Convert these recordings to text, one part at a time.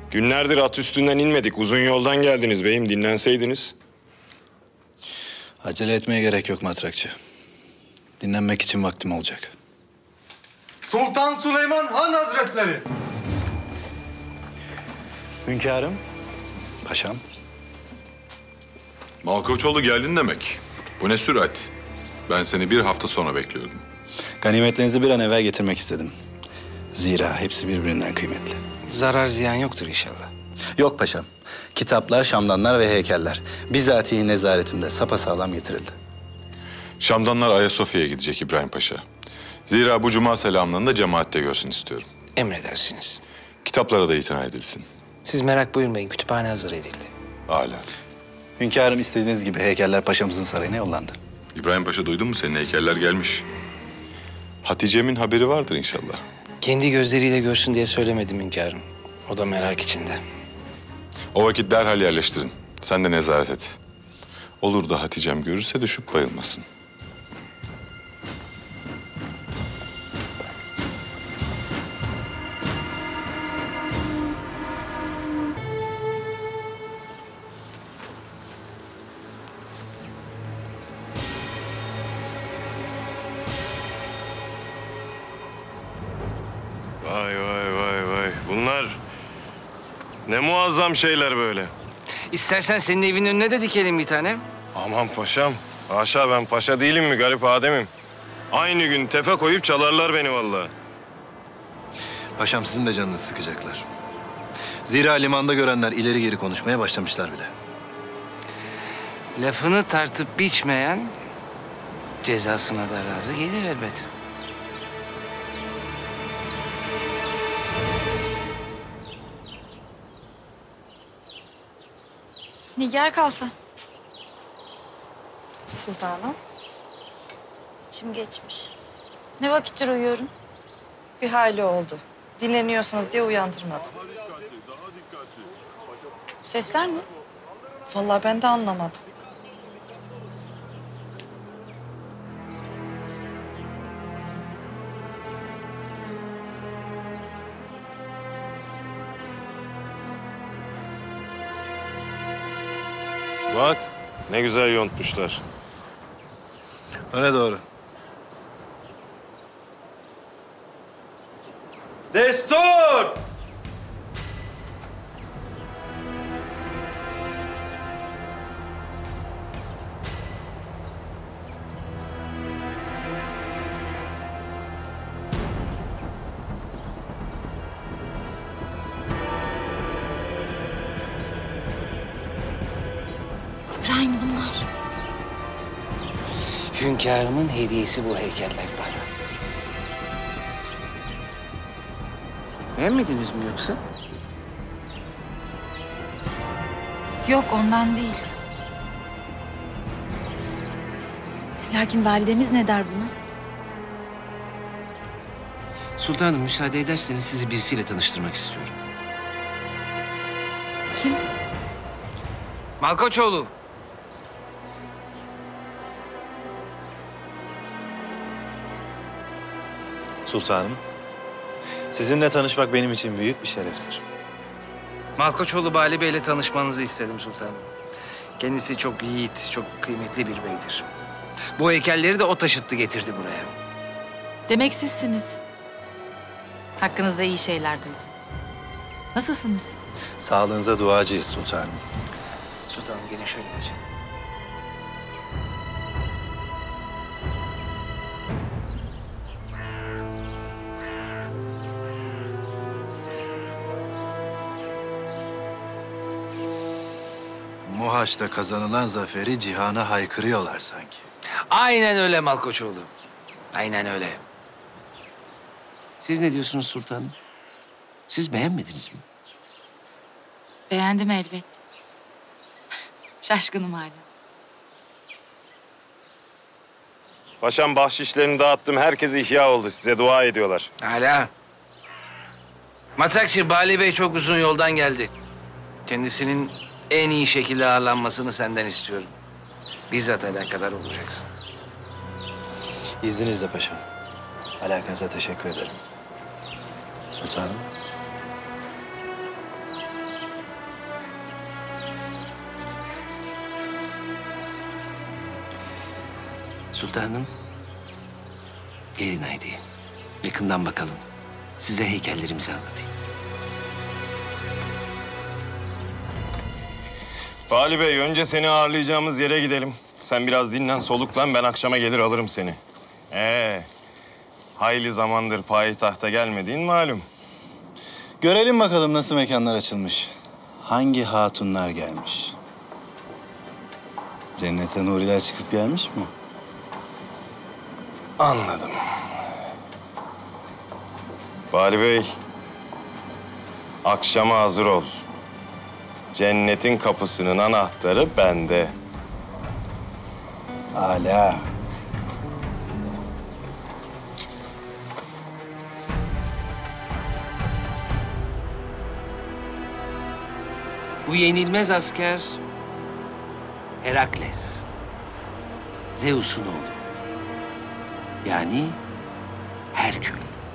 Günlerdir at üstünden inmedik. Uzun yoldan geldiniz beyim. Dinlenseydiniz. Acele etmeye gerek yok matrakçı. Dinlenmek için vaktim olacak. Sultan Süleyman Han Hazretleri. Hünkârım, paşam. Malkoçoğlu geldin demek. Bu ne sürat? Ben seni bir hafta sonra bekliyordum. Ganimetlerinizi bir an evvel getirmek istedim. Zira hepsi birbirinden kıymetli. Zarar ziyan yoktur inşallah. Yok paşam. Kitaplar, şamdanlar ve heykeller bizatihi nezaretimde sapasağlam getirildi. Şamdanlar Ayasofya'ya gidecek İbrahim Paşa. Zira bu cuma selamlarını da cemaatte görsün istiyorum. Emredersiniz. Kitaplara da itina edilsin. Siz merak buyurmayın, kütüphane hazır edildi. Âlâ. Hünkârım istediğiniz gibi heykeller paşamızın sarayına yollandı. İbrahim Paşa duydun mu? Senin heykeller gelmiş. Hatice'min haberi vardır inşallah. Kendi gözleriyle görsün diye söylemedim hünkârım. O da merak içinde. O vakit derhal yerleştirin. Sen de nezaret et. Olur da Hatice'm görürse düşüp bayılmasın. Vay vay vay vay. Bunlar ne muazzam şeyler böyle. İstersen senin evinin önüne de dikelim bir tane. Aman paşam. Haşa, ben paşa değilim mi, garip ademim. Aynı gün tefe koyup çalarlar beni vallahi. Paşam sizin de canınızı sıkacaklar. Zira limanda görenler ileri geri konuşmaya başlamışlar bile. Lafını tartıp biçmeyen cezasına da razı gelir elbet. Nigar Kalfa. Sultanım, İçim geçmiş. Ne vakittir uyuyorum? bir hali oldu. Dinleniyorsunuz diye uyandırmadım. Sesler ne? Vallahi ben de anlamadım. Bak, ne güzel yontmuşlar. Öyle doğru. Destur! İbrahim bunlar. Hünkârımın hediyesi bu heykeller bana. Beğenmediniz mi yoksa? Yok ondan değil. Lakin validemiz ne der buna? Sultanım müsaade ederseniz sizi birisiyle tanıştırmak istiyorum. Kim? Malkoçoğlu. Sultanım, sizinle tanışmak benim için büyük bir şereftir. Malkoçoğlu Bali Bey'le tanışmanızı istedim sultanım. Kendisi çok yiğit, çok kıymetli bir beydir. Bu heykelleri de o taşıttı getirdi buraya. Demek sizsiniz. Hakkınızda iyi şeyler duydum. Nasılsınız? Sağlığınıza duacıyız sultanım. Sultanım gelin şöyle geçin. Muhaç'ta kazanılan zaferi cihana haykırıyorlar sanki. Aynen öyle Malkoçoğlu. Aynen öyle. Siz ne diyorsunuz sultanım? Siz beğenmediniz mi? Beğendim elbet. Şaşkınım hala. Paşam bahşişlerini dağıttım. Herkes ihya oldu. Size dua ediyorlar. Hala. Matrakçı Bali Bey çok uzun yoldan geldi. Kendisinin en iyi şekilde ağırlanmasını senden istiyorum. Bizzat alakadar olacaksın. İzninizle paşam. Alakanıza teşekkür ederim. Sultanım. Sultanım, gelin haydi. Yakından bakalım. Size heykellerimizi anlatayım. Vali Bey, önce seni ağırlayacağımız yere gidelim. Sen biraz dinlen, soluklan. Ben akşama gelir alırım seni. Hayli zamandır payitahta gelmediğin malum. Görelim bakalım nasıl mekanlar açılmış. Hangi hatunlar gelmiş? Cennete nuriler çıkıp gelmiş mi? Anladım. Vali Bey, akşama hazır ol. Cennetin kapısının anahtarı bende. Âlâ. Bu yenilmez asker Herakles. Zeus'un oğlu. Yani Herkül.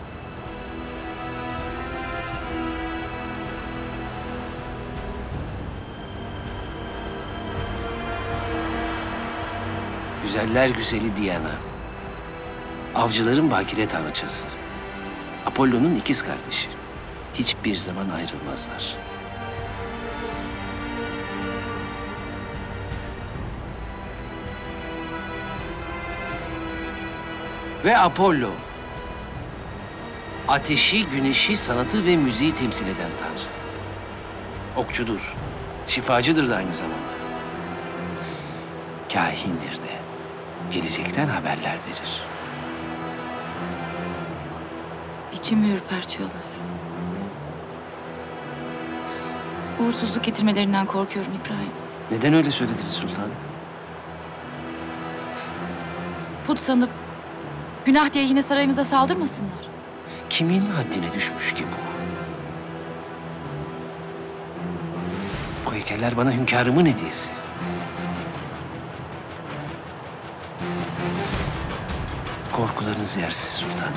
Güzeller güzeli Diana. Avcıların bakire tanrıçası. Apollo'nun ikiz kardeşi. Hiçbir zaman ayrılmazlar. Ve Apollo, ateşi, güneşi, sanatı ve müziği temsil eden tanrı. Okçudur, şifacıdır da aynı zamanda. Kahindir de, gelecekten haberler verir. İçimi ürpertiyorlar. Uğursuzluk getirmelerinden korkuyorum İbrahim. Neden öyle söylediniz sultanım? Put sanıp günah diye yine sarayımıza saldırmasınlar. Kimin haddine düşmüş ki bu? Bu heykeller bana hünkârımın hediyesi. Korkularınız yersiz sultanım.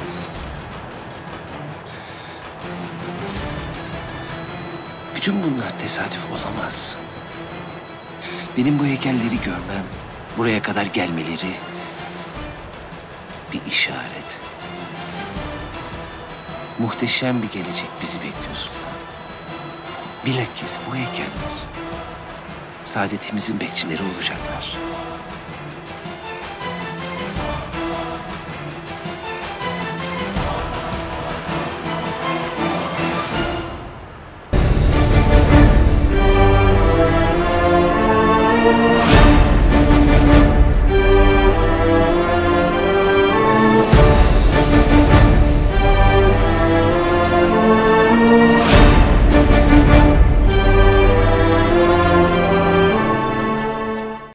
Bütün bunlar tesadüf olamaz. Benim bu heykelleri görmem, buraya kadar gelmeleri bir işaret. Muhteşem bir gelecek bizi bekliyor sultan. Bilakis bu heykeller saadetimizin bekçileri olacaklar.